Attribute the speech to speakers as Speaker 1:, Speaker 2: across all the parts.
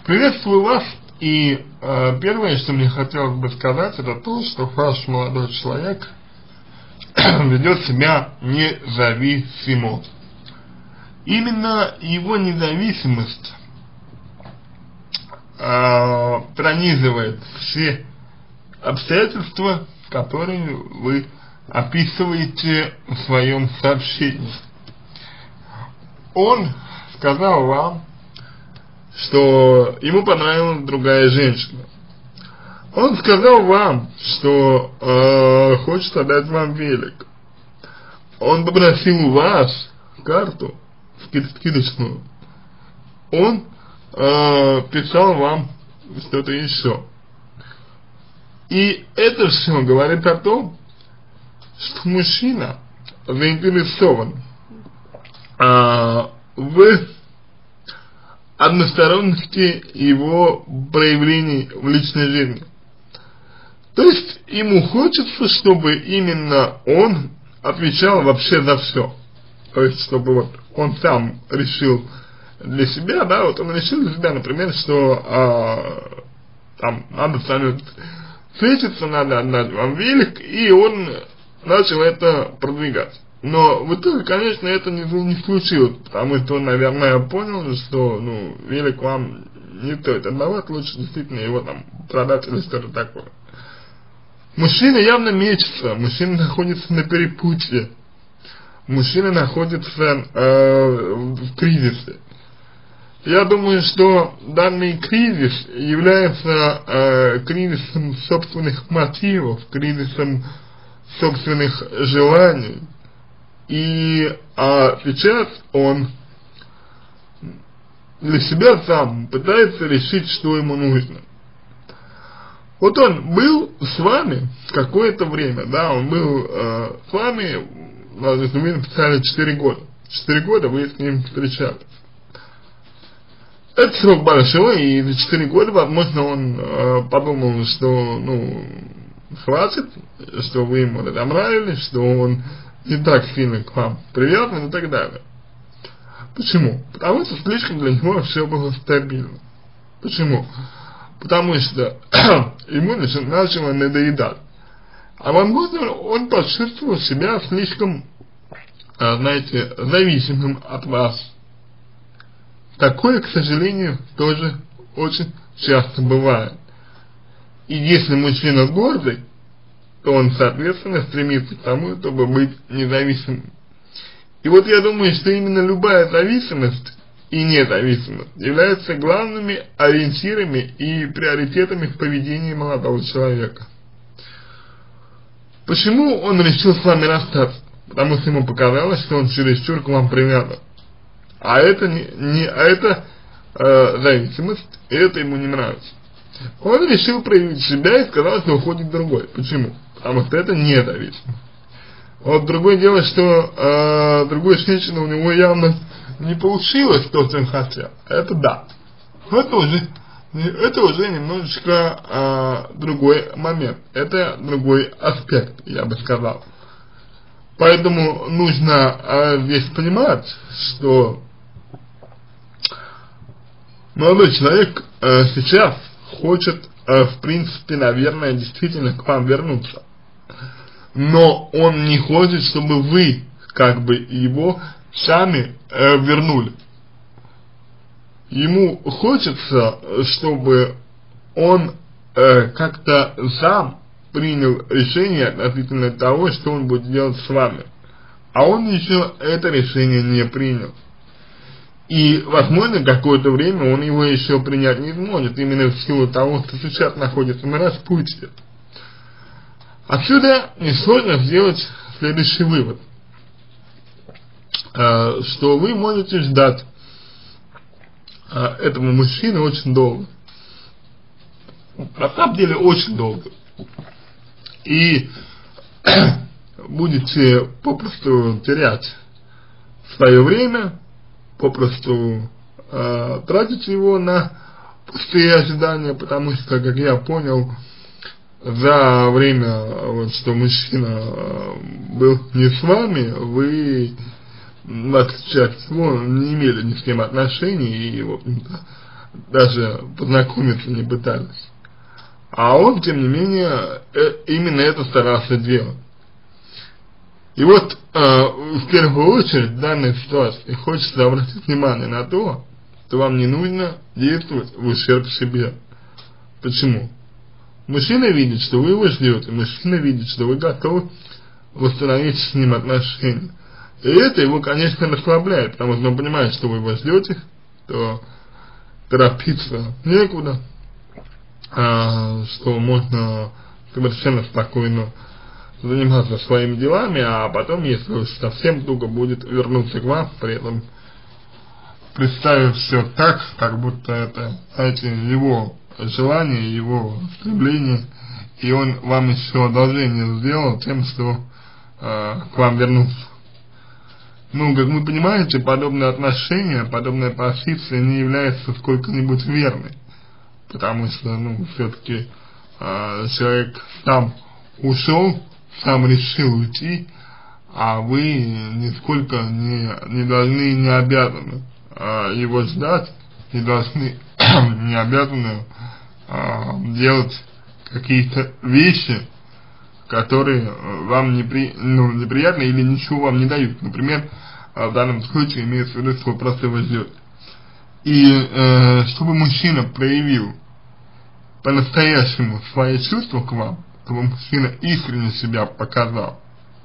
Speaker 1: Приветствую вас, и первое, что мне хотелось бы сказать, это то, что ваш молодой человек ведет себя независимо. Именно его независимость пронизывает все обстоятельства, которые вы описываете в своем сообщении. Он сказал вам, что ему понравилась другая женщина. Он сказал вам, что хочет отдать вам велик. Он попросил у вас карту скидочную. Он писал вам что-то еще. И это все говорит о том, что мужчина заинтересован в односторонности его проявлений в личной жизни. То есть ему хочется, чтобы именно он отвечал вообще за все. То есть чтобы вот он сам решил для себя, да, вот он решил для себя, например, что там надо с вами встретиться, надо отдать вам велик, и он начал это продвигать. Но в итоге, конечно, это не случилось, потому что он, наверное, понял, что, велик вам не стоит отдавать, лучше действительно его там продать или что-то такое. Мужчина явно мечется, мужчина находится на перепутье, мужчина находится в кризисе. Я думаю, что данный кризис является кризисом собственных мотивов, кризисом собственных желаний. И сейчас он для себя сам пытается решить, что ему нужно. Вот он был с вами какое-то время, да, он был с вами, вы написали 4 года. 4 года вы с ним встречались. Это срок большой, и за 4 года, возможно, он подумал, что, хватит, что вы ему нравились, что он не так сильно к вам привязан и так далее. Почему? Потому что слишком для него все было стабильно. Почему? Потому что ему начало надоедать. А возможно, он почувствовал себя слишком, знаете, зависимым от вас. Такое, к сожалению, тоже очень часто бывает. И если мужчина гордый, то он, соответственно, стремится к тому, чтобы быть независимым. И вот я думаю, что именно любая зависимость и независимость являются главными ориентирами и приоритетами в поведении молодого человека. Почему он решил с вами расстаться? Потому что ему показалось, что он чересчур к вам привязан. А это зависимость, и это ему не нравится. Он решил проявить себя и сказал, что уходит другой. Почему? Потому что это не зависимость. Вот другое дело, что другой женщины у него явно не получилось то, что он хотел. Это да. Это уже немножечко другой момент. Это другой аспект, я бы сказал. Поэтому нужно здесь понимать, что молодой человек сейчас хочет, в принципе, наверное, действительно к вам вернуться. Но он не хочет, чтобы вы, как бы, его сами вернули. Ему хочется, чтобы он как-то сам принял решение относительно того, что он будет делать с вами. А он еще это решение не принял. И, возможно, какое-то время он его еще принять не сможет, именно в силу того, что сейчас находится на распутье. Отсюда несложно сделать следующий вывод, что вы можете ждать этого мужчины очень долго. На самом деле очень долго. И будете попросту терять свое время, попросту тратить его на пустые ожидания, потому что, как я понял, за время, вот, что мужчина был не с вами, вы, в отличие от всего, не имели ни с кем отношений и, в общем-то, даже познакомиться не пытались. А он, тем не менее, именно это старался делать. И вот, в первую очередь, в данной ситуации хочется обратить внимание на то, что вам не нужно действовать в ущерб себе. Почему? Мужчина видит, что вы его ждете, мужчина видит, что вы готовы восстановить с ним отношения. И это его, конечно, расслабляет, потому что он понимает, что вы его ждете, то торопиться некуда, что можно совершенно спокойно заниматься своими делами, а потом, если уж совсем туго будет, вернуться к вам, при этом представив все так, как будто это, знаете, его желание, его стремление, и он вам еще одолжение сделал тем, что к вам вернулся. Ну, как вы понимаете, подобное отношение, подобная позиция не является сколько-нибудь верной, потому что, ну, все-таки человек сам ушел, сам решил уйти, а вы нисколько не должны, не обязаны его ждать, не должны, не обязаны делать какие-то вещи, которые вам неприятны или ничего вам не дают. Например, в данном случае имеется в виду, что вы просто его ждете. И чтобы мужчина проявил по-настоящему свои чувства к вам, чтобы мужчина искренне себя показал,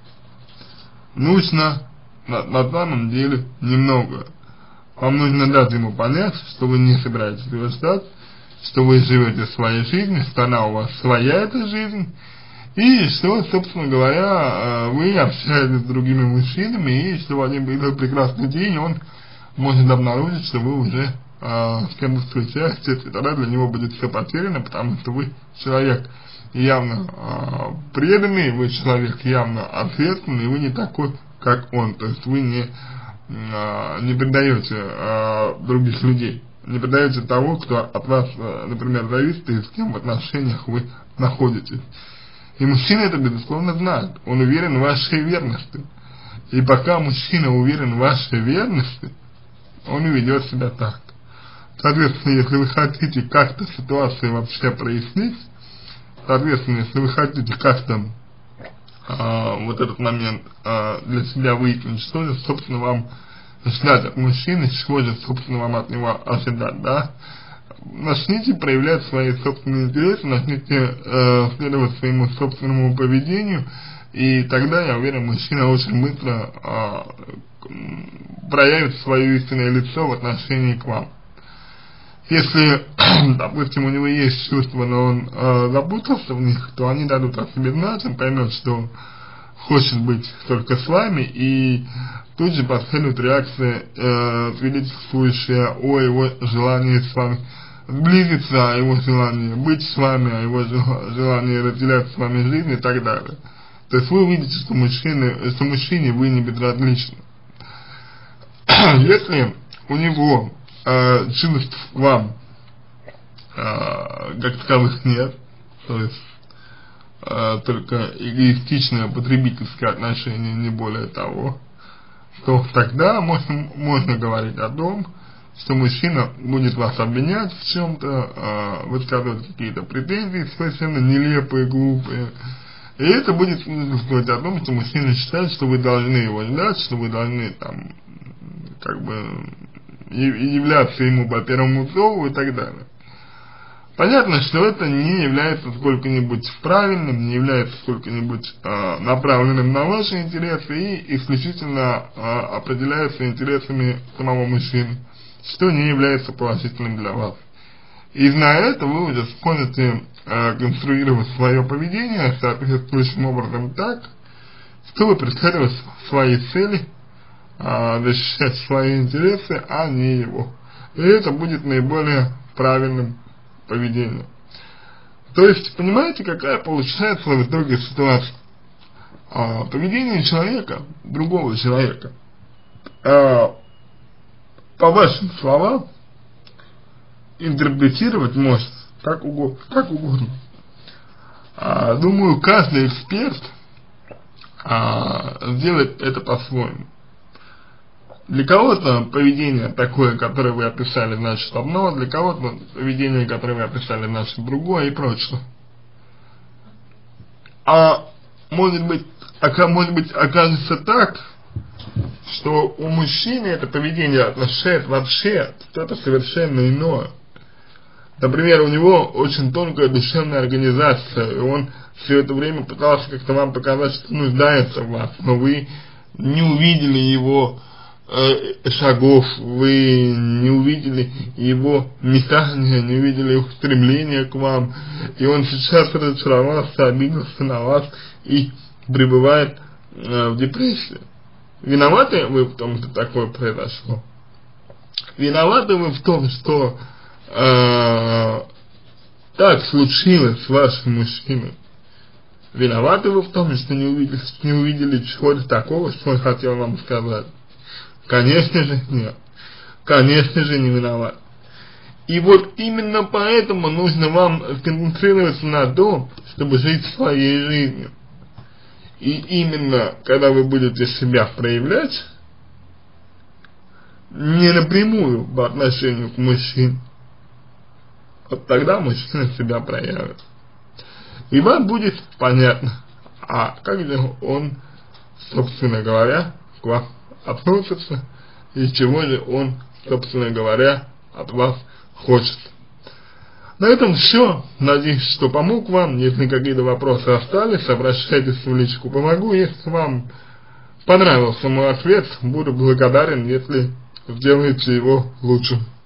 Speaker 1: нужно на самом деле немного. Вам нужно дать ему понять, что вы не собираетесь его ждать, что вы живете своей жизнью, что она у вас своя, эта жизнь, и что, собственно говоря, вы общаетесь с другими мужчинами, и что в один прекрасный день он может обнаружить, что вы уже с кем-то встречаетесь, и тогда для него будет все потеряно, потому что вы человек явно преданный, вы человек явно ответственный, и вы не такой, как он, то есть вы не предаете других людей, не предаете того, кто от вас, например, зависит, и с кем в отношениях вы находитесь. И мужчина это, безусловно, знает, он уверен в вашей верности. И пока мужчина уверен в вашей верности, он и ведет себя так. Соответственно, если вы хотите как-то ситуацию вообще прояснить, соответственно, если вы хотите как-то вот этот момент для себя выяснить, что же, собственно, вам ждать от мужчины, чего же, собственно, вам от него ожидать, да? Начните проявлять свои собственные интересы, начните следовать своему собственному поведению, и тогда, я уверен, мужчина очень быстро проявит свое истинное лицо в отношении к вам. Если, допустим, у него есть чувства, но он запутался в них, то они дадут о себе знать, он поймет, что хочет быть только с вами, и тут же последует реакция, свидетельствующая о его желании с вами сблизиться, о его желании быть с вами, о его желании разделять с вами жизнь и так далее. То есть вы увидите, что мужчине вы не безразличны. Если у него чувств к вам как таковых нет, то есть только эгоистичное потребительское отношение, не более того, то тогда можно говорить о том, что мужчина будет вас обвинять в чем-то, высказывать какие-то претензии совершенно нелепые, глупые. И это будет говорить о том, что мужчина считает, что вы должны его ждать, что вы должны там, как бы, являться ему по первому зову и так далее. Понятно, что это не является сколько-нибудь правильным, не является сколько-нибудь направленным на ваши интересы и исключительно определяется интересами самого мужчины, что не является положительным для вас. И зная это, вы уже сможете конструировать свое поведение соответствующим образом так, чтобы преследовать свои цели, защищать свои интересы, а не его. И это будет наиболее правильным поведением. То есть, понимаете, какая получается в итоге ситуация? Поведение человека, другого человека, по вашим словам, интерпретировать можно как угодно. Думаю, каждый эксперт делает это по-своему. Для кого-то поведение такое, которое вы описали, значит одно, для кого-то поведение, которое вы описали, значит другое и прочее. А может быть окажется так, что у мужчины это поведение означает вообще что-то совершенно иное. Например, у него очень тонкая душевная организация, и он все это время пытался как-то вам показать, что нуждается в вас, но вы не увидели его шагов, вы не увидели его метания, не увидели его стремления к вам, и он сейчас разочаровался, обиделся на вас и пребывает в депрессии. Виноваты вы в том, что такое произошло? Виноваты вы в том, что так случилось с вашим мужчиной? Виноваты вы в том, что не увидели чего-то такого, что он хотел вам сказать? Конечно же нет. Конечно же не виноват. И вот именно поэтому нужно вам сконцентрироваться на том, чтобы жить своей жизнью. И именно когда вы будете себя проявлять, не напрямую по отношению к мужчине, вот тогда мужчина себя проявит. И вам будет понятно, а как же он, собственно говоря, к вам относится, и чего же он, собственно говоря, от вас хочет. На этом все. Надеюсь, что помог вам. Если какие-то вопросы остались, обращайтесь в личку «Помогу». Если вам понравился мой ответ, буду благодарен, если сделаете его лучше.